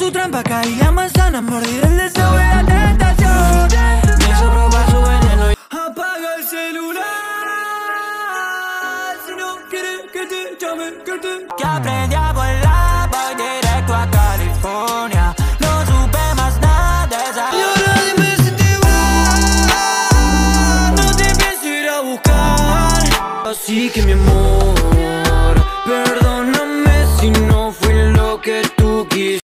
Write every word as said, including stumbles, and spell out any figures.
tu trampa caí la manzana, mordí el deseo y la tentación. Me sobró su veneno. Apaga el celular si no quieres que te llame, que te... Que aprendí a volar, voy directo a California. No supe más nada de esa. Y ahora dime si te vas, no te pienso ir a buscar. Así que mi amor,